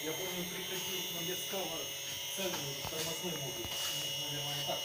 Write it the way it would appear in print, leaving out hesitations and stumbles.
Я помню, приходил на Бескава цены тормозной модуль. У них, наверное, так